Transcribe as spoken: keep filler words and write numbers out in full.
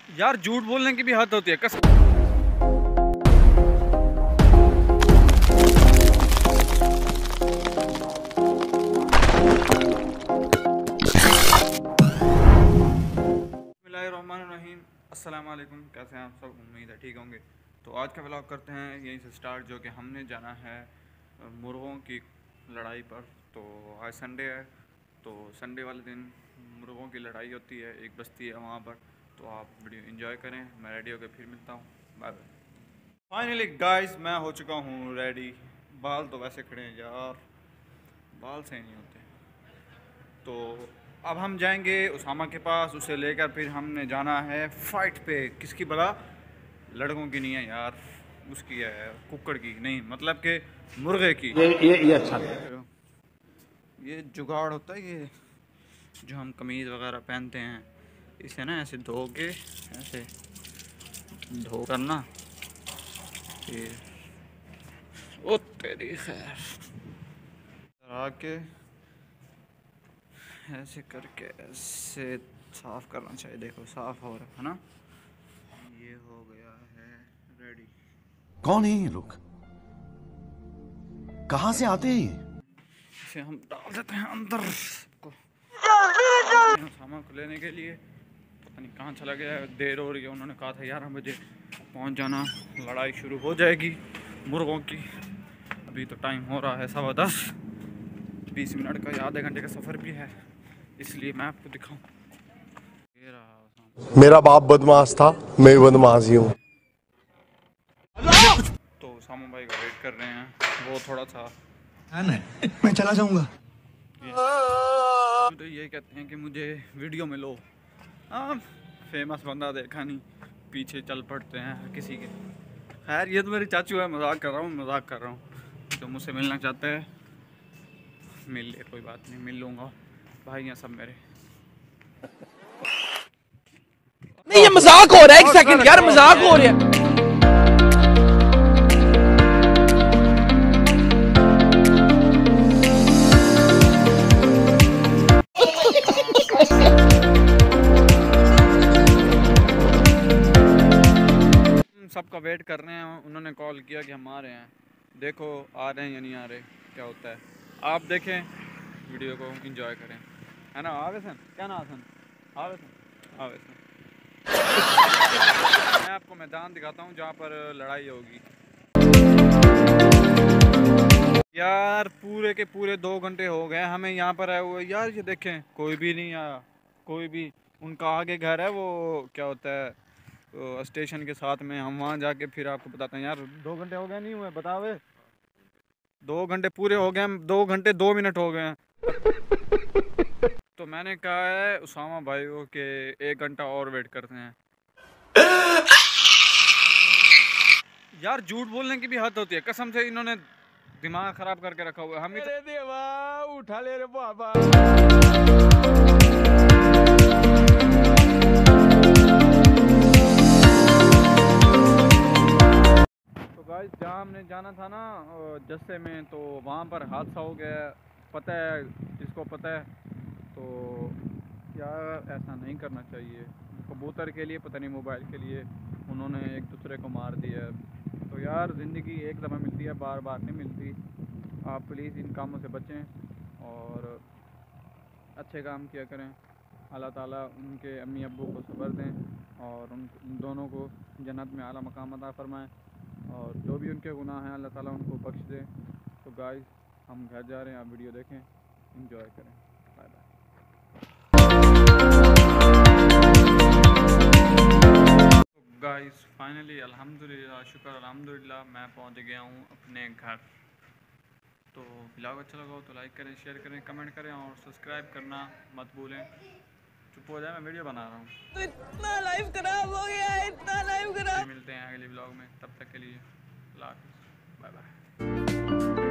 यार झूठ बोलने की भी हद होती है कसम। बिस्मिल्लाहिर्रहमानिर्रहीम, अस्सलाम वालेकुम। कैसे हैं आप सब? उम्मीद है ठीक होंगे। तो आज का व्लॉग करते हैं यहीं से स्टार्ट, जो कि हमने जाना है मुर्गों की लड़ाई पर। तो आज संडे है, तो संडे वाले दिन मुर्गों की लड़ाई होती है, एक बस्ती है वहाँ पर। तो आप वीडियो एंजॉय करें, मैं रेडी होकर फिर मिलता हूँ। Bye bye. फाइनली गाइस, मैं हो चुका हूँ रेडी। बाल तो वैसे खड़े हैं यार, बाल सही नहीं होते। तो अब हम जाएंगे उसामा के पास, उसे लेकर फिर हमने जाना है फाइट पे। किसकी भला? लड़कों की नहीं है यार, उसकी है, कुक्कड़ की नहीं, मतलब के मुर्गे की। ये ये ये अच्छा है। ये जुगाड़ होता है, ये जो हम कमीज़ वगैरह पहनते हैं, इसे ना ऐसे धो के, ऐसे धो करना फिर ओ तेरी खैर आके ऐसे करके ऐसे साफ करना चाहिए। देखो साफ हो रहा है ना, ये हो गया है रेडी। कौन है ये लोग? कहाँ से आते हैं ये? इसे हम डाल देते हैं अंदर को सामान को लेने के लिए। पता नहीं कहाँ चला गया है, देर हो रही है। उन्होंने कहा था ग्यारह बजे पहुँच जाना, लड़ाई शुरू हो जाएगी मुर्गों की। अभी तो टाइम हो रहा है सवा दस, बीस मिनट का या आधे घंटे का सफ़र भी है, इसलिए मैं आपको दिखाऊं। ये रहा, मेरा बाप बदमाश था, मैं बदमाश ही हूँ। तो सामू भाई का वेट कर रहे हैं, वो थोड़ा सा मैं चला जाऊंगा। तो ये कहते हैं कि मुझे वीडियो में लो। हाँ, फेमस बंदा देखा नहीं, पीछे चल पड़ते हैं हर किसी के। खैर ये तो मेरी चाचू है, मजाक कर रहा हूँ मजाक कर रहा हूँ। जो मुझसे मिलना चाहते हैं मिल ले, कोई बात नहीं, मिल लूँगा। भाई हैं सब मेरे। नहीं ये मजाक हो रहा है, एक सेकंड यार, मजाक हो रहा है। सबका वेट कर रहे हैं, उन्होंने कॉल किया कि हम आ रहे हैं। देखो आ रहे हैं या नहीं आ रहे, क्या होता है। आप देखें, वीडियो को एंजॉय करें, है ना। आवेसन क्या ना आसन आवेसन आवेसन मैं आपको मैदान दिखाता हूँ जहाँ पर लड़ाई होगी। यार पूरे के पूरे दो घंटे हो गए हमें यहाँ पर आए हुए यार। ये देखें कोई भी नहीं आया, कोई भी। उनका आगे घर है, वो क्या होता है तो स्टेशन के साथ में। हम वहाँ जाके फिर आपको बताते हैं। यार दो घंटे हो गए नहीं हुए, बतावे दो घंटे पूरे हो गए, दो घंटे दो मिनट हो गए हैं। तो मैंने कहा है उसामा भाई को कि एक घंटा और वेट करते हैं। यार झूठ बोलने की भी हद होती है कसम से, इन्होंने दिमाग खराब करके रखा हुआ है। हम अरे देवा उठा ले रे बाबा। गाइस जहाँ हमने जाना था ना जस्से में, तो वहाँ पर हादसा हो गया। पता है जिसको पता है। तो यार ऐसा नहीं करना चाहिए। कबूतर के लिए पता नहीं मोबाइल के लिए उन्होंने एक दूसरे को मार दिया। तो यार ज़िंदगी एक दफ़ा मिलती है, बार बार नहीं मिलती। आप प्लीज़ इन कामों से बचें और अच्छे काम किया करें। अल्लाह ताला उनके अम्मी अब्बू को सब्र दें और उन दोनों को जन्नत में आला मकाम अता फरमाएं, और जो भी उनके गुनाह हैं अल्लाह ताला उनको बख्श दे। तो गाइस हम घर जा रहे हैं, आप वीडियो देखें, एंजॉय करें। Bye bye. गाइस फाइनली अल्हम्दुलिल्लाह, शुक्र अल्हम्दुलिल्लाह, मैं पहुंच गया हूं अपने घर। तो व्लॉग अच्छा लगा हो तो लाइक करें, शेयर करें, कमेंट करें और सब्सक्राइब करना मत भूलें। चुप हो जाए, मैं वीडियो बना रहा हूँ। तो इतना लाइफ खराब हो गया है, इतना लाइफ खराब। मिलते हैं अगले व्लॉग में, तब तक के लिए अल्लाह हाफ़िज़, बाय बाय।